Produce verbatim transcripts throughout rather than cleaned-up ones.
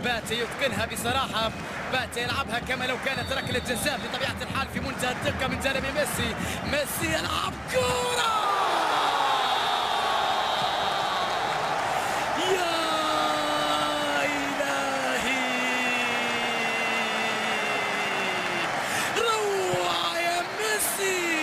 بات يتقنها بصراحة، بات يلعبها كما لو كانت ركلة جزاء بطبيعة الحال في منتهى الدقة من جانب ميسي. ميسي يلعب كورة يا إلهي، روعة يا ميسي،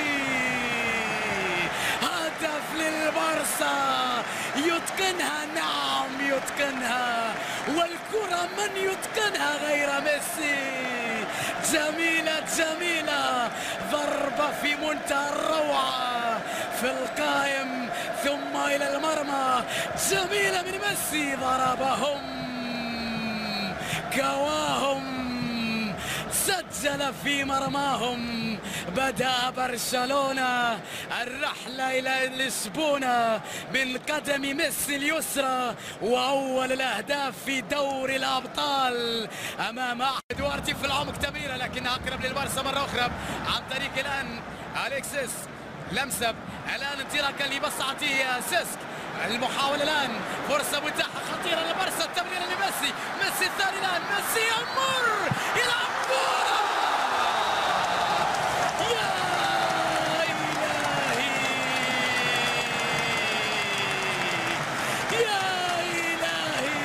هدف للبارسا يتقنها، نعم يتقنها، والكرة من يتقنها غير ميسي. جميلة جميلة، ضربة في منتهى الروعة في القائم ثم إلى المرمى، جميلة من ميسي، ضربهم كواهم، سجل في مرماهم. بدأ برشلونة الرحلة إلى لشبونة من قدم ميسي اليسرى، وأول الأهداف في دوري الأبطال أمام إدواردي في العمق تمريرة لكنها أقرب للبارسا مرة أخرى عن طريق الآن أليكسيس لمسب، الآن انطلاقا لبسعة سيسك، المحاولة الآن، فرصة متاحة خطيرة للبارسا، التمريرة لميسي، ميسي الثاني الآن، ميسي يمر يلعب كورة يا إلهي يا إلهي،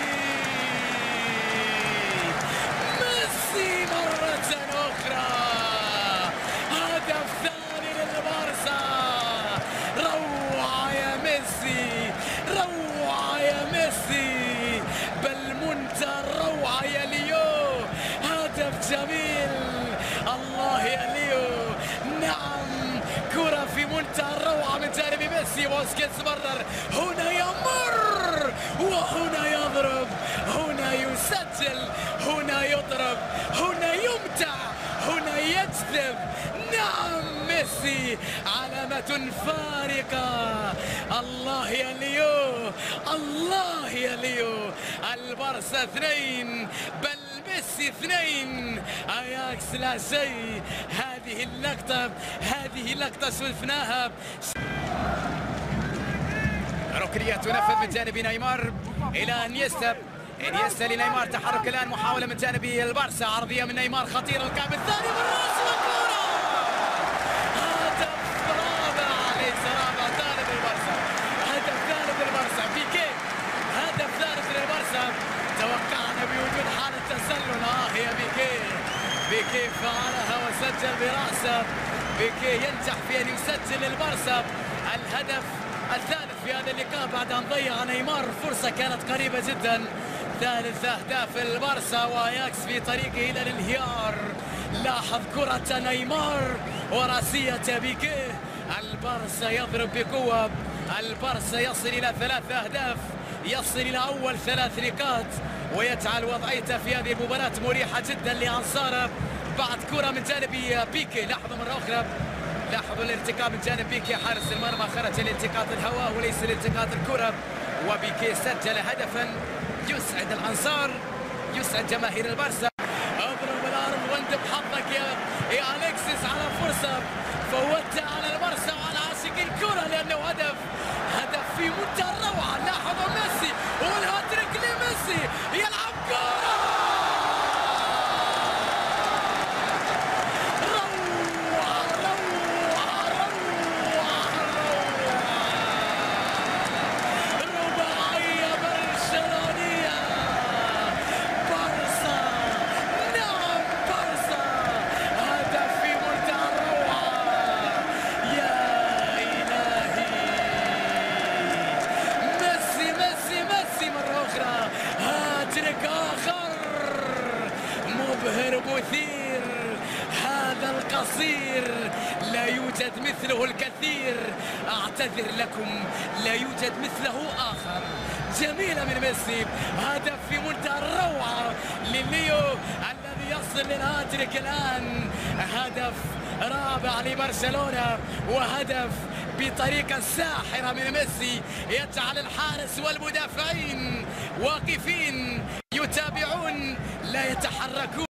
ميسي مرة أخرى، هدف ثاني للبارسا، روعة يا ميسي، روعة يا ميسي، بل منتهى الروعة يا ليو، هدف جميل، الله يا ليو، نعم كرة في منتهى الروعة من جانب ميسي. بوسكيتس مرر، هنا يمر وهنا يضرب، هنا يسجل، هنا يضرب، هنا يمتع، هنا يجذب، نعم ميسي علامة فارقة. الله يا ليو، الله يا ليو، البارسا اثنين بل ميسي اثنين، اياكس لا شيء. هذه اللقطة، هذه اللقطة شفناها، ركنية تنفذ من جانب نيمار إلى انيستا، انيستا لنيمار، تحرك الآن، محاولة من جانب البارسا، عرضية من نيمار خطيرة، الكعب الثاني بالراس والكورة، هدف رابع، ليس رابع، ثالث للبارسا، هدف ثالث للبارسا، بيكي هدف ثالث للبارسا. توقعنا بوجود حالة تسلل، اه يا بيكي، بيكي فعلها وسجل برأسه، بيكي ينجح في أن يسجل للبارسا الهدف الثالث في هذا اللقاء بعد أن ضيع نيمار فرصة كانت قريبة جدا. ثالث أهداف البارسا وأياكس في طريقه إلى الانهيار. لاحظ كرة نيمار وراسية بيكيه، البارسا يضرب بقوة، البارسا يصل إلى ثلاث أهداف، يصل إلى أول ثلاث نقاط، ويجعل وضعيته في هذه المباراة مريحة جدا لأنصاره بعد كرة من جانب بيكي. لاحظوا مرة أخرى، لاحظوا الالتقاء من جانب بيكي، حارس المرمى خرج لالتقاط الهواء وليس لالتقاط الكرة، وبيكي سجل هدفا يسعد الأنصار، يسعد جماهير البارسا. اضرب الأرض واندب حظك يا يا أليكسيس على فرصة فوتها على البارسا وعلى عاشقي الكرة لأنه هدف، هدف في منتهى الروعة. لاحظوا ميسي والهاتريك لميسي، يلعب كرة مثير، هذا القصير لا يوجد مثله الكثير، اعتذر لكم لا يوجد مثله اخر. جميلة من ميسي، هدف في منتهى الروعة لليو الذي يصل للهاتريك الان، هدف رابع لبرشلونة وهدف بطريقة ساحرة من ميسي يجعل الحارس والمدافعين واقفين يتابعون لا يتحركون.